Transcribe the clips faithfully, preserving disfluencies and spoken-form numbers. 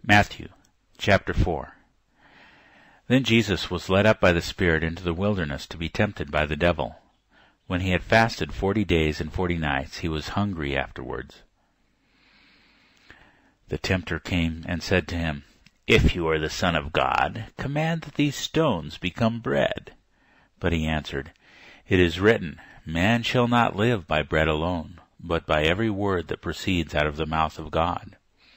Matthew chapter four. Then Jesus was led up by the Spirit into the wilderness to be tempted by the devil. When he had fasted forty days and forty nights, he was hungry afterwards. The tempter came and said to him, "If you are the Son of God, command that these stones become bread." But he answered, "It is written, Man shall not live by bread alone, but by every word that proceeds out of the mouth of God."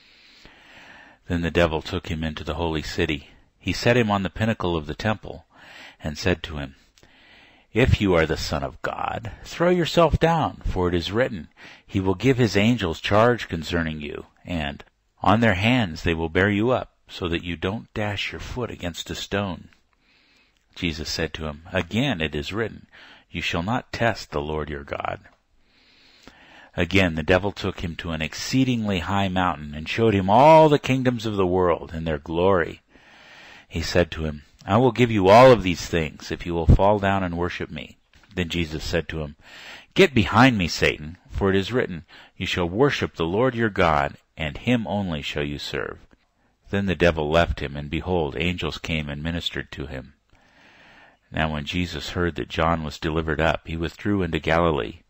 Then the devil took him into the holy city. He set him on the pinnacle of the temple, and said to him, "If you are the Son of God, throw yourself down, for it is written, He will give His angels charge concerning you, and on their hands they will bear you up, so that you don't dash your foot against a stone." Jesus said to him, "Again it is written, You shall not test the Lord your God." Again the devil took him to an exceedingly high mountain, and showed him all the kingdoms of the world and their glory. He said to him, "I will give you all of these things, if you will fall down and worship me." Then Jesus said to him, "Get behind me, Satan, for it is written, You shall worship the Lord your God, and Him only shall you serve." Then the devil left him, and behold, angels came and ministered to him. Now when Jesus heard that John was delivered up, he withdrew into Galilee.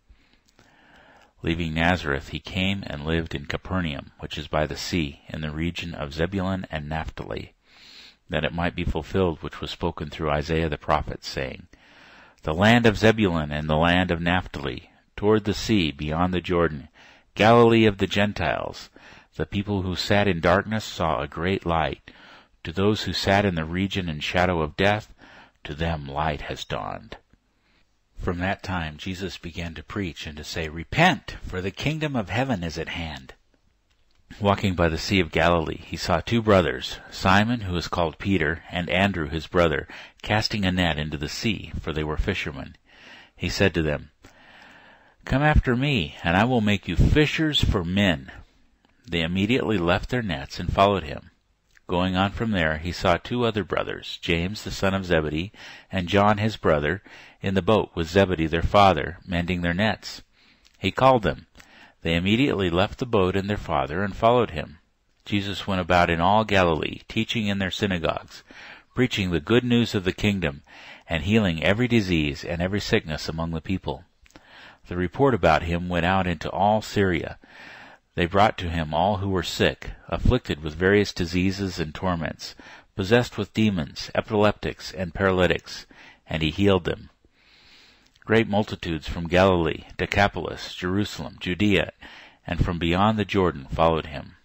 Leaving Nazareth, he came and lived in Capernaum, which is by the sea, in the region of Zebulun and Naphtali, that it might be fulfilled which was spoken through Isaiah the prophet, saying, "The land of Zebulun and the land of Naphtali, toward the sea, beyond the Jordan, Galilee of the Gentiles. The people who sat in darkness saw a great light. To those who sat in the region and shadow of death, to them light has dawned." From that time Jesus began to preach and to say, "Repent, for the kingdom of heaven is at hand." Walking by the Sea of Galilee, he saw two brothers, Simon, who is called Peter, and Andrew his brother, casting a net into the sea, for they were fishermen. He said to them, "Come after me, and I will make you fishers for men." They immediately left their nets and followed him. Going on from there, he saw two other brothers, James the son of Zebedee, and John his brother, in the boat with Zebedee their father, mending their nets. He called them. They immediately left the boat and their father and followed him. Jesus went about in all Galilee, teaching in their synagogues, preaching the good news of the kingdom, and healing every disease and every sickness among the people. The report about him went out into all Syria. They brought to him all who were sick, afflicted with various diseases and torments, possessed with demons, epileptics, and paralytics, and he healed them. Great multitudes from Galilee, Decapolis, Jerusalem, Judea, and from beyond the Jordan followed him.